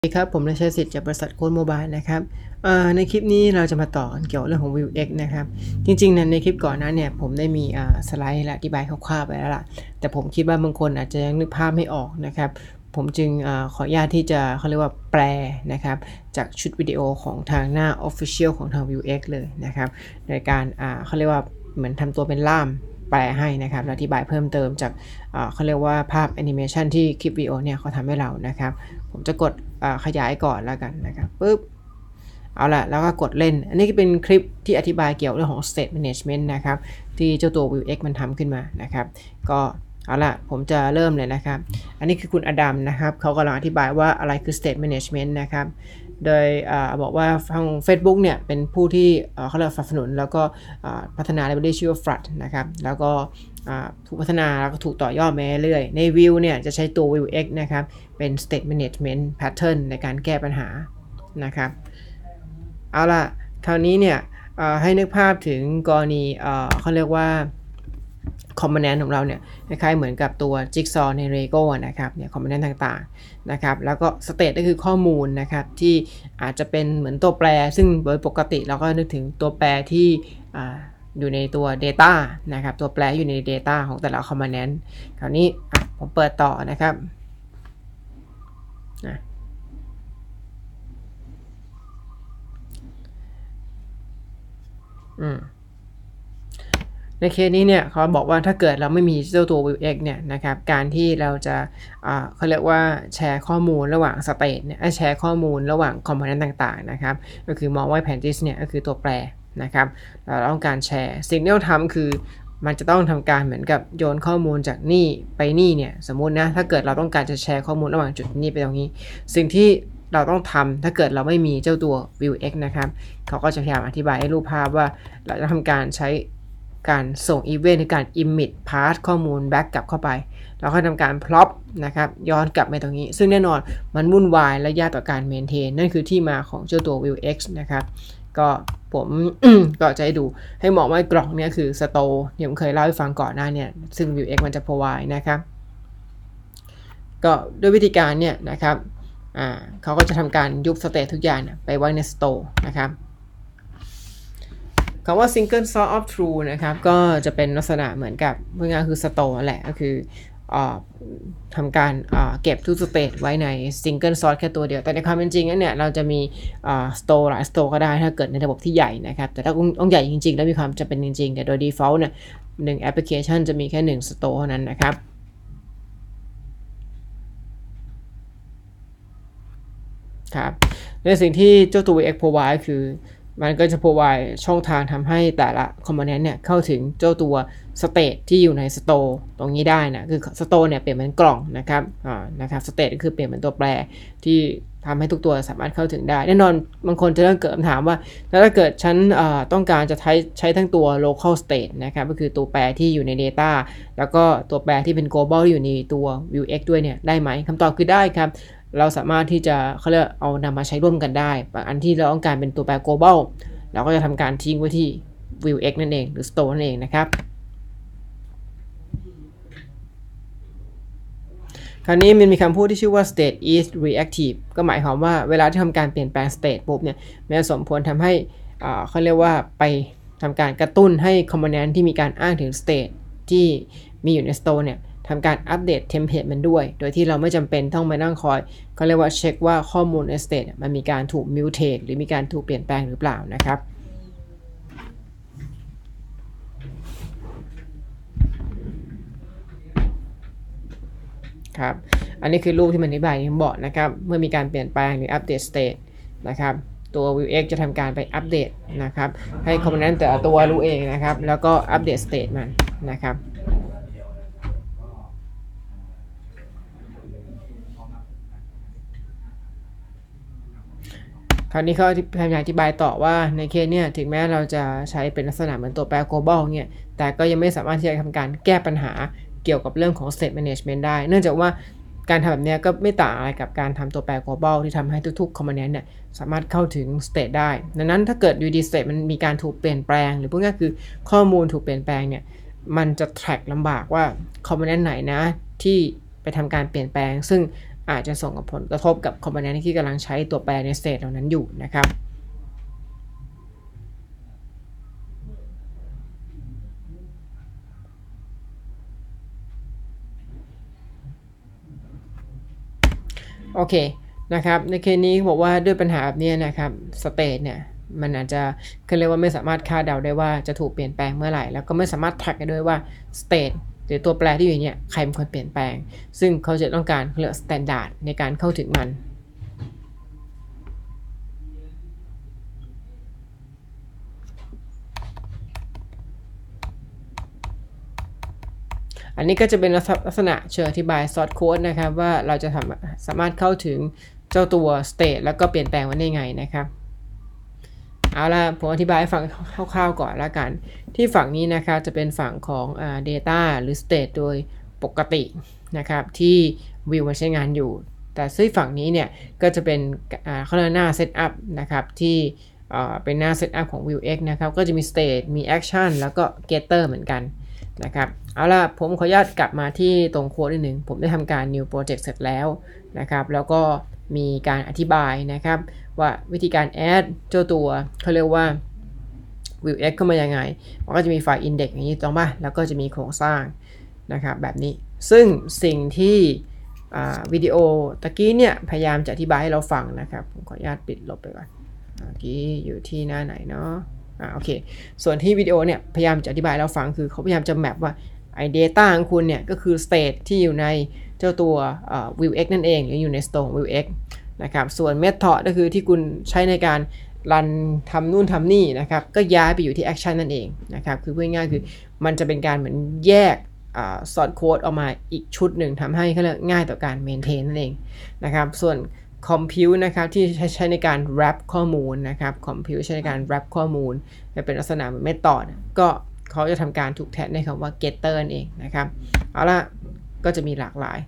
สวัสดีครับผมนายชัยสิทธิ์จากบริษัทโค้ดโมบายนะครับในคลิปนี้เราจะมาต่อเกี่ยวเรื่องของ Vue.x นะครับจริงๆในคลิปก่อนนั้นเนี่ยผมได้มีสไลด์และอธิบายคร่าวๆไปแล้วล่ะแต่ผมคิดว่าบางคนอาจจะยังนึกภาพไม่ออกนะครับผมจึงขออนุญาตที่จะเขาเรียกว่าแปลนะครับจากชุดวิดีโอของทางหน้า Official ของทาง Vue.x เลยนะครับในการเขาเรียกว่าเหมือนทำตัวเป็นล่ามแปลให้นะครับและอธิบายเพิ่มเติมจากเขาเรียกว่าภาพแอนิเมชันที่คลิปวิดีโอเนี่ยเขาทำให้เรานะครับผมจะกดขยายก่อนแล้วกันนะครับปึ๊บเอาละแล้วก็กดเล่นอันนี้ก็เป็นคลิปที่อธิบายเกี่ยวเรื่องของ state management นะครับที่เจ้าตัว Vue.x มันทำขึ้นมานะครับก็เอาละผมจะเริ่มเลยนะครับอันนี้คือคุณอดัมนะครับเขากำลังอธิบายว่าอะไรคือ state management นะครับโดยบอกว่าทาง Facebook เนี่ยเป็นผู้ที่เขาเรียกสนับสนุนแล้วก็พัฒนา library ชื่อว่า Flutter นะครับแล้วก็ถูกพัฒนาแล้วก็ถูกต่อยอดมาเรื่อยๆใน Vue เนี่ยจะใช้ตัว Vue.x นะครับเป็น state management pattern ในการแก้ปัญหานะครับเอาล่ะคราวนี้เนี่ยให้นึกภาพถึงกรณีเขาเรียกว่าคอมโพเนนต์ของเราเนี่ยคล้ายๆเหมือนกับตัวจิ๊กซอว์ใน Lego นะครับเนี่ยคอมโพเนนต์ต่างๆนะครับแล้วก็ state ก็คือข้อมูลนะครับที่อาจจะเป็นเหมือนตัวแปรซึ่งโดยปกติเราก็นึกถึงตัวแปรที่อยู่ในตัว data นะครับตัวแปรอยู่ใน data ของแต่ละคอมโพเนนต์คราวนี้ผมเปิดต่อนะครับในเคสนี้เนี่ยเขาบอกว่าถ้าเกิดเราไม่มีเจ้าตัว Vue.x เนี่ยนะครับการที่เราจะเขาเรียกว่าแชร์ข้อมูลระหว่าง state เนี่ยแชร์ข้อมูลระหว่างคอมโพเนนต์ต่างๆนะครับก็คือมองว่าแผนที่เนี่ยก็คือตัวแปรนะครับเราต้องการแชร์สิ่งที่เราทำคือมันจะต้องทำการเหมือนกับโยนข้อมูลจากนี่ไปนี่เนี่ยสมมุตินะถ้าเกิดเราต้องการจะแชร์ข้อมูลระหว่างจุดนี้ไปตรงนี้สิ่งที่เราต้องทำถ้าเกิดเราไม่มีเจ้าตัว Vue.x นะครับเขาก็จะพยายามอธิบายให้รูปภาพว่าเราจะทำการใช้การส่งอีเวนต์ในการ emit path ข้อมูล back กลับเข้าไปแล้วก็ทำการ plop นะครับย้อนกลับไปตรงนี้ซึ่งแน่นอนมันวุ่นวายและยากต่อการ maintain นั่นคือที่มาของเจ้าตัว Vue.x นะครับก็ผม ก็จะให้ดูให้มองว่ากล่องนี้คือ store ที่ผมเคยเล่าให้ฟังก่อนหน้าเนี่ยซึ่ง Vue.x มันจะ provide นะครับก็ด้วยวิธีการเนี่ยนะครับเขาก็จะทำการยุบ state ทุกอย่างไปไว้ใน store นะครับคำว่า single source of truth นะครับก็จะเป็นลักษณะเหมือนกับพูดง่ายๆคือ store แหละก็คือทำการเก็บทุก state ไว้ใน single source แค่ตัวเดียวแต่ในความเป็นจริงเนี่ยเราจะมีstore หลาย store ก็ได้ถ้าเกิดในระบบที่ใหญ่นะครับแต่ถ้าต้องใหญ่จริงๆแล้วมีความจำเป็นจริงๆแต่โดย default เนี่ย1 application จะมีแค่1 store เท่านั้นนะครับครับในสิ่งที่เจ้าตัว Vue.x provide คือมันก็จะ provide ช่องทางทำให้แต่ละ component เนี่ยเข้าถึงเจ้าตัว state ที่อยู่ใน store ตรงนี้ได้นะคือ store เนี่ยเปลี่ยนเป็นกล่องนะครับนะครับ state ก็คือเปลี่ยนเป็นตัวแปรที่ทำให้ทุกตัวสามารถเข้าถึงได้แน่นอนบางคนจะเริ่มเกิดคำถามว่าแล้วถ้าเกิดฉันต้องการจะใช้ทั้งตัว local state นะครับก็คือตัวแปรที่อยู่ใน data แล้วก็ตัวแปรที่เป็น global ที่อยู่ในตัว Vue.x ด้วยเนี่ยได้ไหมคำตอบคือได้ครับเราสามารถที่จะเขาเรียกเอานำมาใช้ร่วมกันได้บางอันที่เราต้องการเป็นตัวแปร global เราก็จะทำการทิ้งไว้ที่ Vue.x นั่นเองหรือ store นั่นเองนะครับคราวนี้มันมีคำพูดที่ชื่อว่า state is reactive ก็หมายความว่าเวลาที่ทำการเปลี่ยนแปลง state ปุ๊บเนี่ยมันสมควรทำให้เขาเรียกว่าไปทำการกระตุ้นให้ component ที่มีการอ้างถึง state ที่มีอยู่ใน store เนี่ยทำการอัปเดตเทมเพลตมันด้วยโดยที่เราไม่จำเป็นต้องมานั่งคอยเขาเรียกว่าเช็คว่าข้อมูลใน state มันมีการถูก mutate หรือมีการถูกเปลี่ยนแปลงหรือเปล่านะครับครับอันนี้คือรูปที่มันอธิบายที่ผมบอกนะครับเมื่อมีการเปลี่ยนแปลงหรืออัปเดต state นะครับตัว Vue.x จะทำการไปอัปเดตนะครับให้ component แต่ละตัวรู้เองนะครับแล้วก็อัปเดต state มันนะครับคราวนี้เขาพยายามอธิบายต่อว่าในเคสเนี่ยถึงแม้เราจะใช้เป็นลักษณะเหมือนตัวแปร global เนี่ยแต่ก็ยังไม่สามารถที่จะทำการแก้ปัญหาเกี่ยวกับเรื่องของ state management ได้เนื่องจากว่าการทำแบบนี้ก็ไม่ต่างอะไรกับการทำตัวแปร global ที่ทำให้ทุกๆ component เนี่ยสามารถเข้าถึง state ได้ดังนั้นถ้าเกิด UD state มันมีการถูกเปลี่ยนแปลงหรือพูดง่ายคือข้อมูลถูกเปลี่ยนแปลงเนี่ยมันจะ track ลำบากว่า component ไหนนะที่ไปทำการเปลี่ยนแปลงซึ่งอาจจะส่งผลกระทบกับคอมโพเนนต์ที่กำลังใช้ตัวแปรในสเตทเหล่านั้นอยู่นะครับโอเคนะครับในเคสนี้บอกว่าด้วยปัญหาแบบนี้นะครับสเตทเนี่ยมันอาจจะเขาเรียกว่าไม่สามารถคาดเดาได้ว่าจะถูกเปลี่ยนแปลงเมื่อไหร่แล้วก็ไม่สามารถแทร็กได้ด้วยว่าสเตทหรือตัวแปรที่อยู่เนี่ยใครเป็นคนเปลี่ยนแปลงซึ่งเขาจะต้องการเรียกสแตนดาร์ดในการเข้าถึงมันอันนี้ก็จะเป็นลักษณะเชิงอธิบาย source code นะครับว่าเราจะสามารถเข้าถึงเจ้าตัว state แล้วก็เปลี่ยนแปลงมันได้ไงนะครับเอาล่ะผมอธิบายให้ฟังคร่าวๆก่อนละกันที่ฝั่งนี้นะครับจะเป็นฝั่งของdata หรือ state โดยปกตินะครับที่ view มันใช้งานอยู่แต่ซึ่งฝั่งนี้เนี่ยก็จะเป็นเขาเรียกหน้า setup นะครับที่เป็นหน้า setup ของ Vue X นะครับก็จะมี state มี action แล้วก็ getter เหมือนกันนะครับเอาล่ะผมขออนุญาตกลับมาที่ตรงโค้ดนิดนึงผมได้ทำการ new project เสร็จแล้วนะครับแล้วก็มีการอธิบายนะครับว่าวิธีการ add เจ้าตัวเขาเรียกว่า Vue X เข้ามายังไงมันก็จะมีไฟล์ index อย่างนี้ต้องป่ะแล้วก็จะมีโครงสร้างนะครับแบบนี้ซึ่งสิ่งที่วิดีโอตะกี้เนี่ยพยายามจะอธิบายให้เราฟังนะครับผมขออนุญาตปิดลบไปก่อนเมื่อกี้อยู่ที่หน้าไหนเนาะโอเคส่วนที่วิดีโอเนี่ยพยายามจะอธิบายให้เราฟังคือเขาพยายามจะแมปว่าไอ data ของคุณเนี่ยก็คือ state ที่อยู่ในเจ้าตัว Vue X นั่นเองหรืออยู่ใน store ของ Vue X นะครับส่วน method ก็คือที่คุณใช้ในการรันทำนู่นทำนี่นะครับก็ย้ายไปอยู่ที่ action นั่นเองนะครับคือพูดง่ายๆคือมันจะเป็นการเหมือนแยกsource code ออกมาอีกชุดหนึ่งทำให้เขาเรียกง่ายต่อการ maintain นั่นเองนะครับส่วน compute นะครับที่ใช้ในการ wrap ข้อมูลนะครับ compute ใช้ในการ wrap ข้อมูลจะเป็นลักษณะเหมือน method ก็เขาจะทำการถูกแทนในคำว่า getter นั่นเองนะครับเอาละก็จะมีหลากหลาย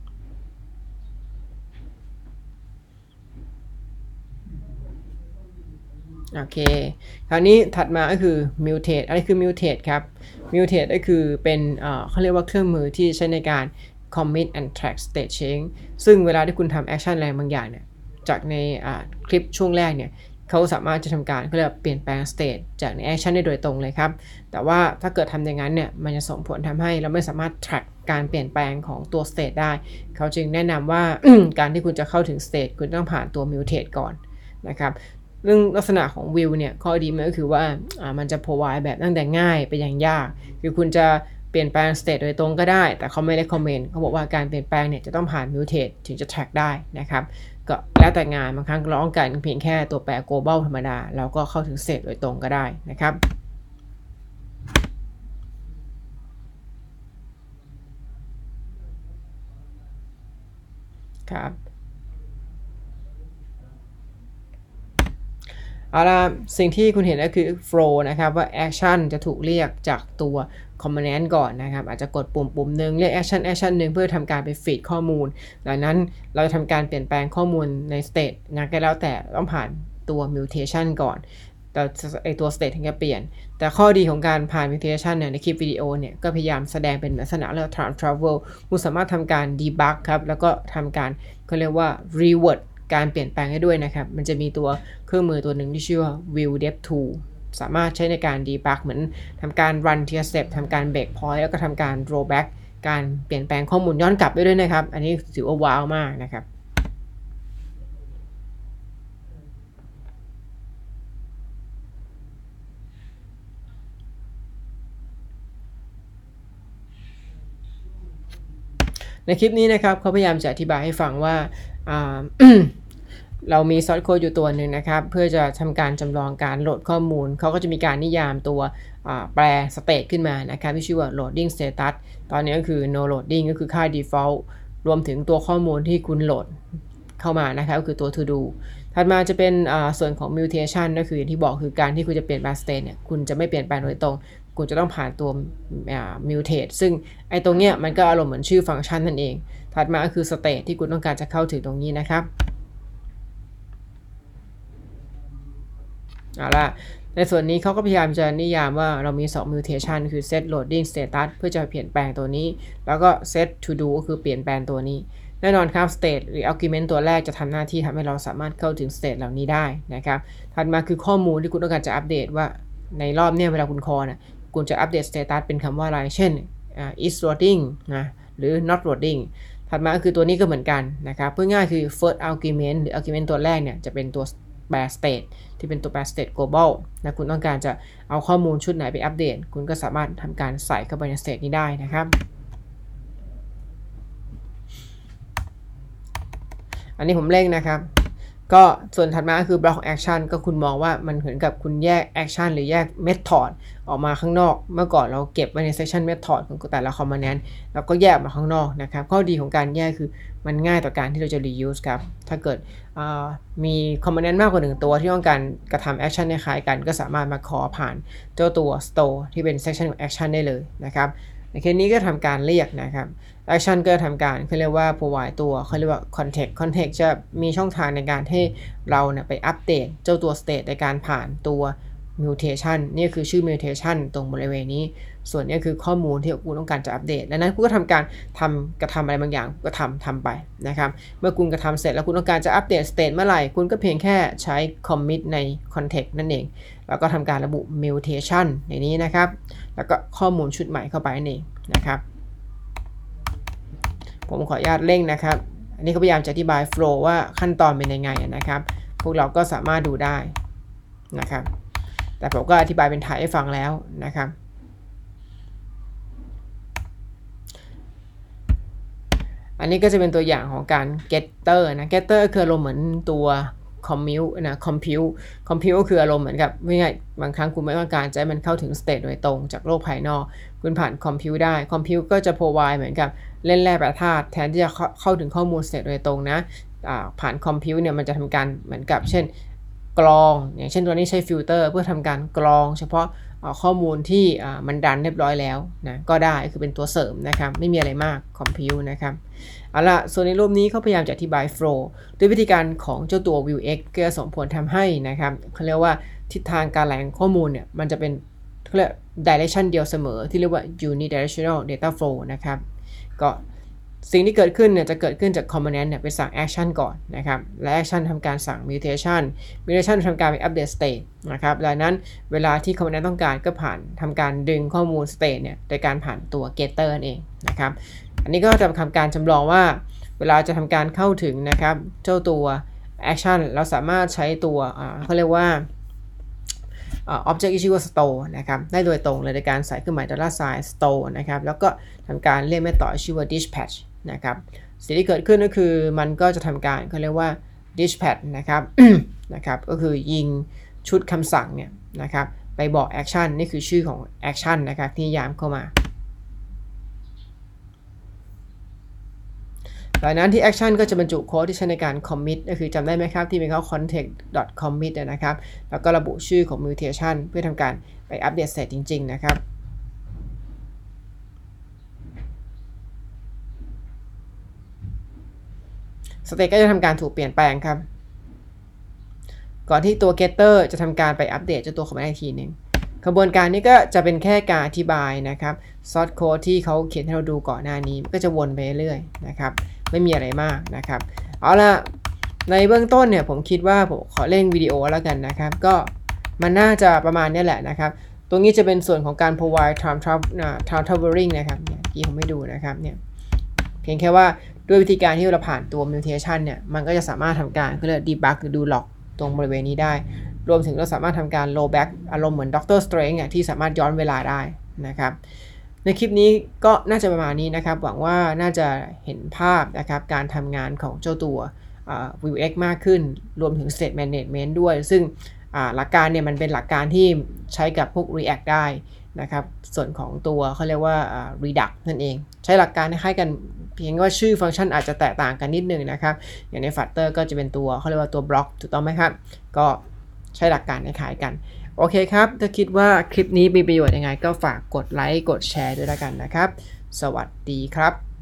โอเคคราวนี้ถัดมาก็คือ mutate อะไรคือ mutate ครับ mutate ก็คือเป็นเขาเรียกว่าเครื่องมือที่ใช้ในการ commit and track state change ซึ่งเวลาที่คุณทำ action อะไรบางอย่างเนี่ยจากในคลิปช่วงแรกเนี่ยเขาสามารถจะทำการเขาเรียกเปลี่ยนแปลง state จากใน action ได้โดยตรงเลยครับแต่ว่าถ้าเกิดทำอย่างนั้นเนี่ยมันจะส่งผลทำให้เราไม่สามารถ track การเปลี่ยนแปลงของตัว state ได้เขาจึงแนะนำว่า การที่คุณจะเข้าถึง state คุณต้องผ่านตัว mutate ก่อนนะครับเรื่องลักษณะของ Vue เนี่ยข้อดีมันก็คือว่ามันจะ provide แบบตั้งแต่ง่ายไปยังยากคือคุณจะเปลี่ยนแปลง state โดยตรงก็ได้แต่เขาไม่ได้คอมเมนต์เขาบอกว่าการเปลี่ยนแปลงเนี่ยจะต้องผ่าน mutate ถึงจะ track ได้นะครับก็แล้วแต่งานบางครั้งเราต้องการเพียงแค่ตัวแปร global ธรรมดาเราก็เข้าถึง state โดยตรงก็ได้นะครับครับเอาล่ะสิ่งที่คุณเห็นก็คือ flow นะครับว่า action จะถูกเรียกจากตัว component ก่อนนะครับอาจจะกดปุ่มหนึ่งเรียก action หนึ่งเพื่อทำการไป feed ข้อมูลดังนั้นเราจะทำการเปลี่ยนแปลงข้อมูลใน state งานก็แล้วแต่ต้องผ่านตัว mutation ก่อนแต่ไอตัว state ถึงจะเปลี่ยนแต่ข้อดีของการผ่าน mutation เนี่ยในคลิปวิดีโอเนี่ยก็พยายามแสดงเป็นลักษณะเรียก time travel คุณสามารถทำการ debug ครับแล้วก็ทำการเขาเรียกว่า revertการเปลี่ยนแปลงให้ด้วยนะครับมันจะมีตัวเครื่องมือตัวหนึ่งที่ชื่อว่า Vue Dev Tool สามารถใช้ในการ debug เหมือนทำการ run ทีละ step ทำการ break point แล้วก็ทำการ rollback การเปลี่ยนแปลงข้อมูลย้อนกลับได้ด้วยนะครับอันนี้ถือว่าว้าวมากนะครับในคลิปนี้นะครับเขาพยายามจะอธิบายให้ฟังว่า เรามีซอสโค้ดอยู่ตัวหนึ่งนะครับเพื่อจะทำการจำลองการโหลดข้อมูลเขาก็จะมีการนิยามตัวแปร state ขึ้นมานะครับที่ชื่อว่า loading status ตอนนี้ก็คือ no loading ก็คือค่า default รวมถึงตัวข้อมูลที่คุณโหลดเข้ามานะครับก็คือตัว to do ถัดมาจะเป็นส่วนของ mutation ก็คืออย่างที่บอกคือการที่คุณจะเปลี่ยนแปลง state เนี่ยคุณจะไม่เปลี่ยนแปลงโดยตรงคุณจะต้องผ่านตัวmutate ซึ่งไอ้ตรงเนี้ยมันก็อารมณ์เหมือนชื่อฟังก์ชันนั่นเองถัดมาก็คือ state ที่คุณต้องการจะเข้าถึงตรงนี้นะครับเอาล่ะในส่วนนี้เขาก็พยายามจะนิยามว่าเรามี2 mutation คือ set loading status เพื่อจะเปลี่ยนแปลงตัวนี้แล้วก็ set to do ก็คือเปลี่ยนแปลงตัวนี้แน่นอนครับ state หรือ argument ตัวแรกจะทำหน้าที่ทำให้เราสามารถเข้าถึง state เหล่านี้ได้นะครับถัดมาคือข้อมูลที่คุณต้องการจะอัปเดตว่าในรอบเนี้ยเวลาคุณ call นะคุณจะอัปเดต status เป็นคำว่าอะไรเช่นis loading นะหรือ not loading ถัดมาก็คือตัวนี้ก็เหมือนกันนะครับเพื่อง่ายคือ first argument หรือ argument ตัวแรกเนี่ยจะเป็นตัวแปล state ที่เป็นตัวแปล state global นะคุณต้องการจะเอาข้อมูลชุดไหนไปอัปเดตคุณก็สามารถทำการใส่เข้าไปใน state นี้ได้นะครับอันนี้ผมเร่งนะครับก็ส่วนถัดมาก็คือ block action ก็คุณมองว่ามันเหมือนกับคุณแยก action หรือแยก method ออกมาข้างนอกเมื่อก่อนเราเก็บไว้ใน section method ของแต่ละ component แล้วก็แยกมาข้างนอกนะครับข้อดีของการแยกคือมันง่ายต่อการที่เราจะ reuse ครับถ้าเกิดมี component มากกว่า1ตัวที่ต้องการกระทำ action คล้ายกันก็สามารถมา call ผ่านเจ้าตัว store ที่เป็น section ของ action ได้เลยนะครับในเคสนี้ก็ทำการเรียกนะครับ action ก็ทำการเขาเรียกว่า provide ตัวเขาเรียกว่า context จะมีช่องทางในการให้เราเนี่ยไปอัปเดตเจ้าตัว state ในการผ่านตัว mutation นี่คือชื่อ mutation ตรงบริเวณนี้ส่วนนี้คือข้อมูลที่คุณต้องการจะอัปเดตดังนั้นคุณก็ทำการกระทำอะไรบางอย่างก็ทำไปนะครับเมื่อคุณกระทำเสร็จแล้วคุณต้องการจะอัปเดต state เมื่อไหร่คุณก็เพียงแค่ใช้ commit ใน context นั่นเองแล้วก็ทำการระบุ mutation ในนี้นะครับแล้วก็ข้อมูลชุดใหม่เข้าไปนั่นเองนะครับผมขออนุญาตเร่งนะครับอันนี้ก็พยายามจะอธิบาย flow ว่าขั้นตอนเป็นยังไงนะครับพวกเราก็สามารถดูได้นะครับแต่ผมก็อธิบายเป็นไทยให้ฟังแล้วนะครับอันนี้ก็จะเป็นตัวอย่างของการ getter นะ getter คืออารมณ์เหมือนตัว compute นะ compute ก็คืออารมณ์เหมือนกับไม่ง่ายบางครั้งคุณไม่ต้องการจะให้มันเข้าถึง state โดยตรงจากโลกภายนอกคุณผ่าน compute ได้ compute ก็จะ provide เหมือนกับเล่นแร่แปรธาตุแทนที่จะเข้าถึงข้อมูล state โดยตรงนะผ่าน compute เนี่ยมันจะทำการเหมือนกับเช่นกรองอย่างเช่นตัวนี้ใช้ฟิลเตอร์เพื่อทำการกรองเฉพาะข้อมูลที่มันดันเรียบร้อยแล้วนะก็ได้คือเป็นตัวเสริมนะครับไม่มีอะไรมาก compute นะครับเอาละส่วนในรูปนี้เขาพยายามจะอธิบาย flow ด้วยวิธีการของเจ้าตัว Vuex ก็ส่งผลทำให้นะครับเขาเรียกว่าทิศทางการไหลของข้อมูลเนี่ยมันจะเป็นเขาเรียก direction เดียวเสมอที่เรียกว่า unidirectional data flow นะครับก็สิ่งที่เกิดขึ้นเนี่ยจะเกิดขึ้นจาก component เนี่ยไปสั่ง action ก่อนนะครับและ action ทำการสั่ง mutation ทำการไป update state นะครับดังนั้นเวลาที่ component ต้องการก็ทำการดึงข้อมูล state เนี่ยโดยการผ่านตัว getter นั่นเองนะครับอันนี้ก็จะทำการจำลองว่าเวลาจะทำการเข้าถึงนะครับเจ้าตัว action เราสามารถใช้ตัวเขาเรียกว่าobject ชื่อว่า store นะครับได้โดยตรงเลยในการใส่เครื่องหมาย $sign store นะครับแล้วก็ทำการเรียก method ชื่อว่า dispatch นะครับสิ่งที่เกิดขึ้นก็คือมันก็จะทำการเขาเรียกว่า dispatch นะครับ นะครับก็คือยิงชุดคำสั่งเนี่ยนะครับไปบอก action นี่คือชื่อของ action นะครับที่ยามเข้ามาหลังนั้นที่ action ก็จะบรรจุโค้ดที่ใช้ในการ commit ก็คือจำได้ไหมครับที่เป็นข้อ context.commit นะครับแล้วก็ระบุชื่อของ mutation เพื่อทำการไปอัปเดตเสร็จจริงๆนะครับสเตทก็จะทำการถูกเปลี่ยนแปลงครับก่อนที่ตัว getter จะทำการไปอัปเดตเจ้าตัวของมันอีกทีหนึ่งกระบวนการนี้ก็จะเป็นแค่การอธิบายนะครับซอสโค้ดที่เขาเขียนให้เราดูก่อนหน้านี้ก็จะวนไปเรื่อยๆนะครับไม่มีอะไรมากนะครับเอาละในเบื้องต้นเนี่ยผมคิดว่าผมขอเร่งวิดีโอแล้วกันนะครับก็มันน่าจะประมาณนี้แหละนะครับตรงนี้จะเป็นส่วนของการ provide time traveling นะครับเนี่ยที่ผมไม่ดูนะครับเนี่ยเพียงแค่ว่าด้วยวิธีการที่เราผ่านตัว mutation เนี่ยมันก็จะสามารถทำการก็เรียก debug หรือดู log ตรงบริเวณนี้ได้รวมถึงเราสามารถทำการ roll back อารมณ์เหมือน Doctor Strange ที่สามารถย้อนเวลาได้นะครับในคลิปนี้ก็น่าจะประมาณนี้นะครับหวังว่าน่าจะเห็นภาพนะครับการทำงานของเจ้าตัว Vuex มากขึ้นรวมถึง State Management ด้วยซึ่งหลักการเนี่ยมันเป็นหลักการที่ใช้กับพวก React ได้นะครับส่วนของตัวเขาเรียกว่า Redux นั่นเองใช้หลักการคล้ายกันเพียงว่าชื่อฟังก์ชันอาจจะแตกต่างกันนิดนึงนะครับอย่างใน Flutter ก็จะเป็นตัวเขาเรียกว่าตัว block ถูกต้องไหมครับก็ใช้หลักการคล้ายกันโอเคครับถ้าคิดว่าคลิปนี้มีประโยชน์ยังไงก็ฝากกดไลค์กดแชร์ด้วยแล้วกันนะครับสวัสดีครับ